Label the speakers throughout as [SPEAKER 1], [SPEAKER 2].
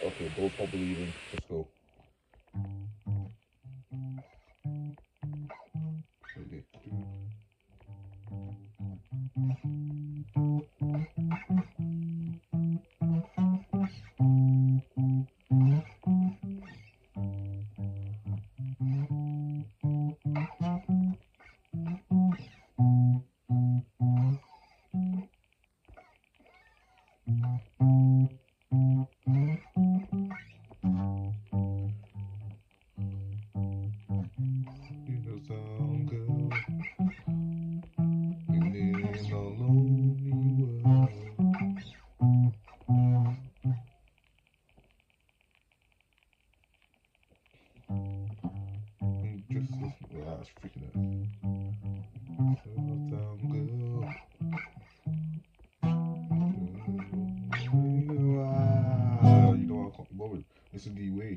[SPEAKER 1] Okay, don't stop believing. Let's go. Okay. You know, sound good. And in a lonely world. Just that's freaking out. Sound good. Wow, you know I can't be bothered. Listen to you way.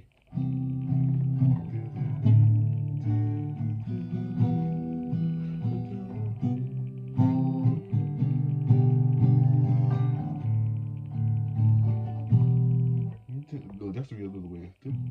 [SPEAKER 1] No, that's the real other way.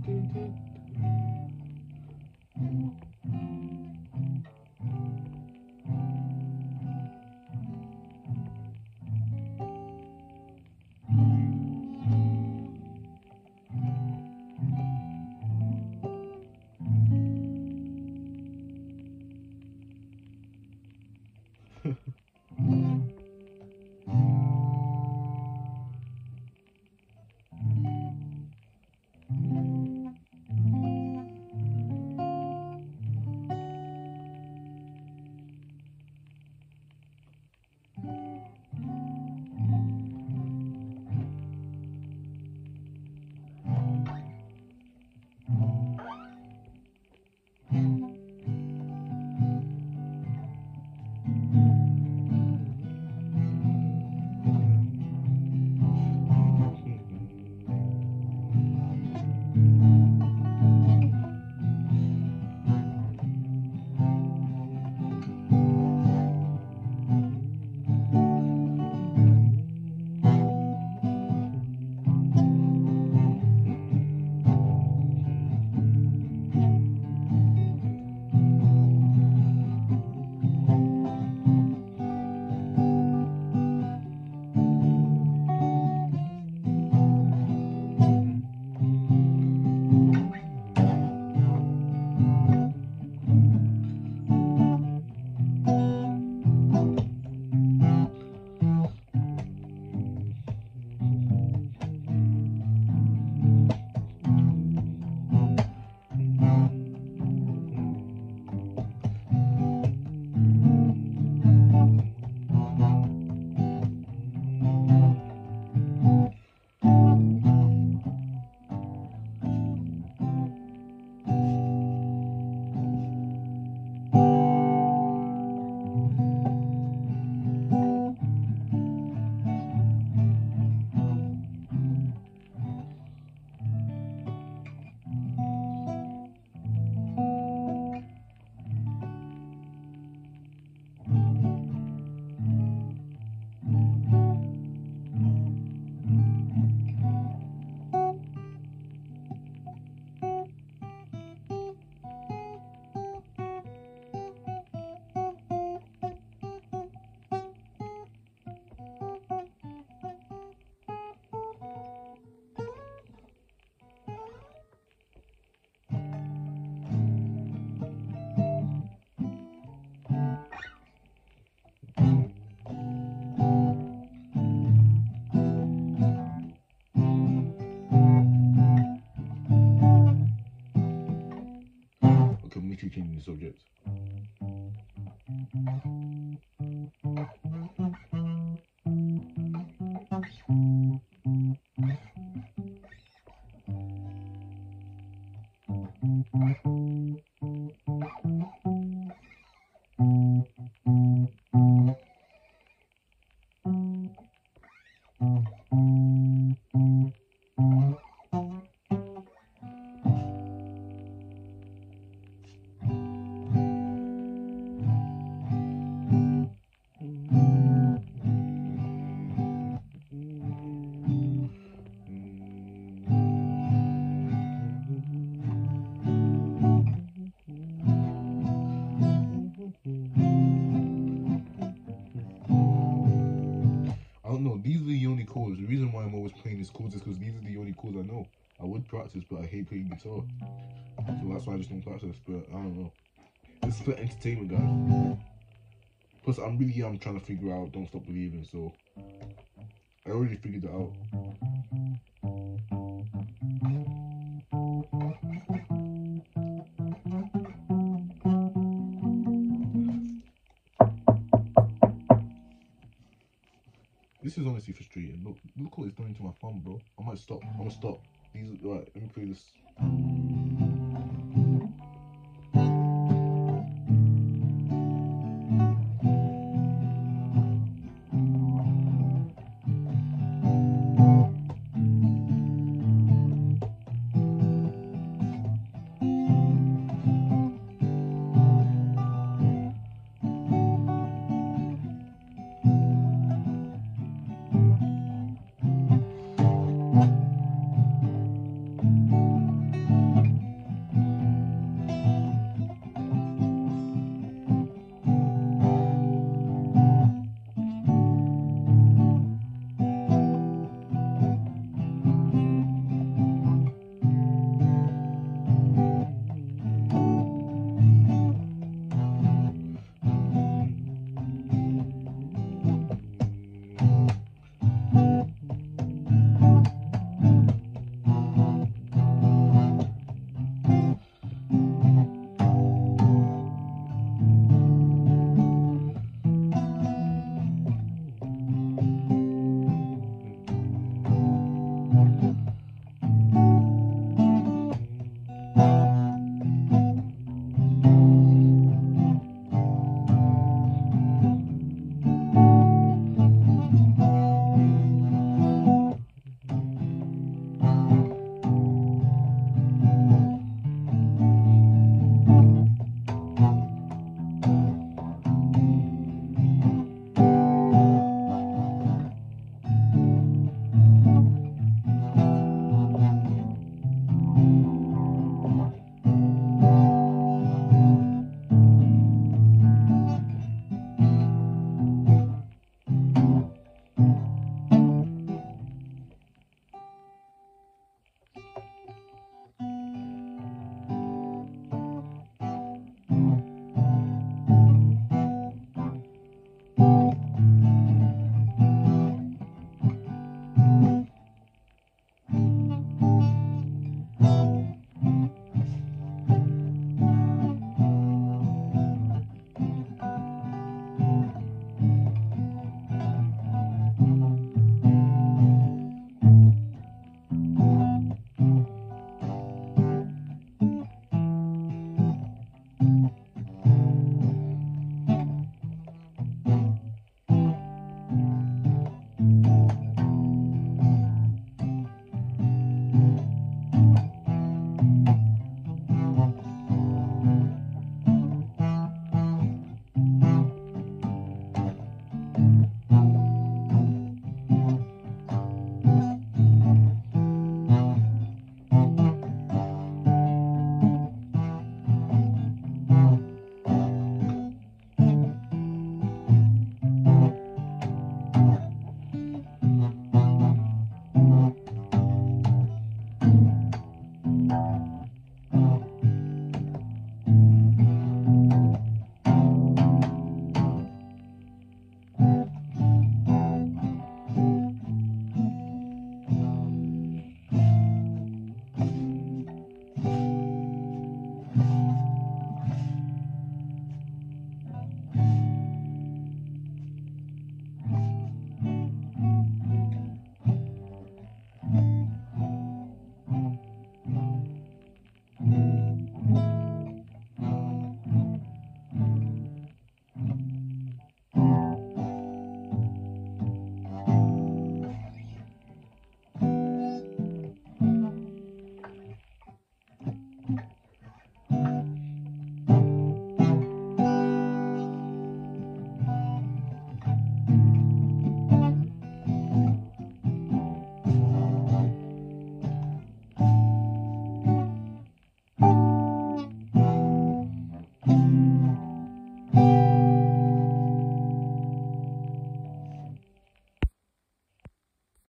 [SPEAKER 1] Okay, me too changing the subject. practice because these are the only chords I know. I would practice, but I hate playing guitar, so that's why I just don't practice. But I don't know. This is for entertainment, guys. Plus, I'm trying to figure out Don't Stop Believing, so I already figured it out. This is honestly frustrating. Look what it's doing to my thumb, bro. I might stop. I'm gonna stop. These, right, let me play this.